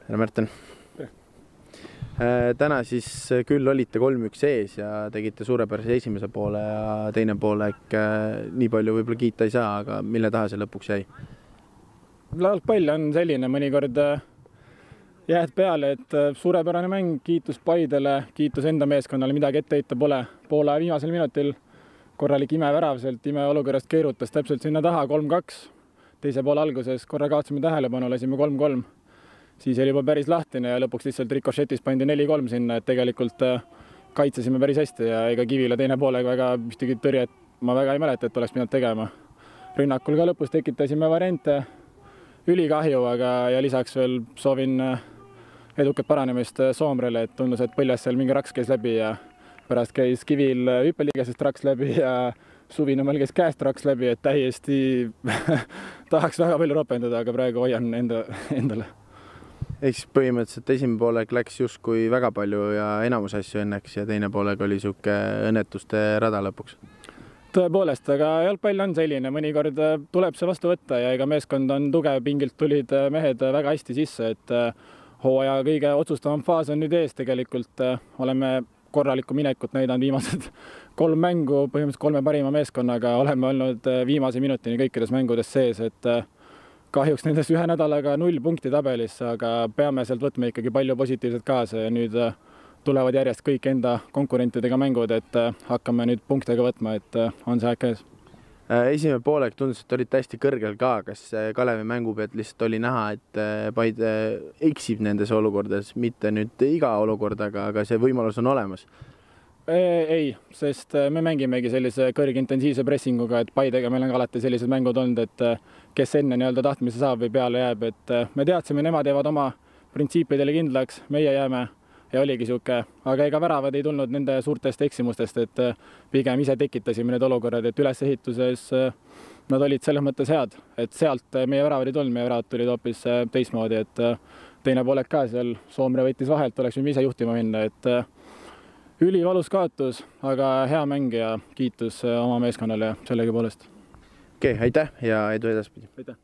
Tere Märten. Täna siis küll olite 3-1 ees ja tegite suurepärase esimese poole ja teine poolek nii palju võib-olla kiita ei saa, aga mille taha see lõpuks jäi? Jalgpall on selline, mõnikord jääd peale, et suurepärane mäng, kiitus Paidele, kiitus enda meeskonnale, midagi ette heita pole. Poole viimasel minutil korralik imevärav sealt imeolukorrast keerutas täpselt sinna taha 3-2. Teise poole alguses korra kaotasime tähelepanu, lasime 3-3. Siis oli juba päris lahtine ja lõpuks lihtsalt rikošetis pandi 4-3 sinna, et tegelikult kaitsesime päris hästi ja ega Kivile teine poolega väga ühtegi tõrjet ma väga ei mäleta, et oleks pidanud tegema. Rünnakul ka lõpus tekitasime variante, ülikahju, aga ja lisaks veel soovin edukat paranemist Soomrele, et tundus, et põlves seal mingi raks käis läbi ja pärast käis Kivil hüppeliigesest raks läbi ja Suvinõmel käis käest raks läbi, et täiesti tahaks väga palju ropendada, aga praegu hoian endale. Ehk siis põhimõtteliselt esimene poolek läks justkui väga palju ja enamus asju õnneks ja teine poolek oli siuke õnnetuste rada lõpuks. Tõepoolest, aga jalgpall on selline, mõnikord tuleb see vastu võtta ja ega meeskond on tugev, pingilt tulid mehed väga hästi sisse, et hooaja kõige otsustavam faas on nüüd ees tegelikult. Oleme korralikku minekut näidanud viimased 3 mängu, põhimõtteliselt 3 parima meeskonnaga oleme olnud viimase minutini kõikides mängudes sees, et kahjuks nendest 1 nädalaga 0 punkti tabelis, aga peame sealt võtma ikkagi palju positiivset kaasa ja nüüd tulevad järjest kõik enda konkurentidega mängud, et hakkame nüüd punktega võtma, et on see aeg käes. Esimene poolek tundus, et olite hästi kõrgel ka, kas Kalevi mängu pealt lihtsalt oli näha, et Paide eksib nendes olukordades, mitte nüüd iga olukordaga, aga see võimalus on olemas? Ei, sest me mängimegi sellise kõrgintensiivse pressinguga, et Paidega meil on alati sellised mängud olnud, et kes enne nii-öelda tahtmise saab või peale jääb, et me teadsime, nemad jäävad oma printsiipidele kindlaks, meie jääme ja oligi siuke, aga ega väravad ei tulnud nende suurtest eksimustest, et pigem ise tekitasime need olukorrad, et ülesehituses nad olid selles mõttes head, et sealt meie väravad ei tulnud, meie väravad tulid hoopis teistmoodi, et teine poolek ka seal Soomre võttis vahelt, oleks võime ise juhtima minna, et ülivalus kaotus, aga hea mäng ja kiitus oma meeskonnale sellegi poolest. Okei, aitäh ja edu edaspidi. Aitäh.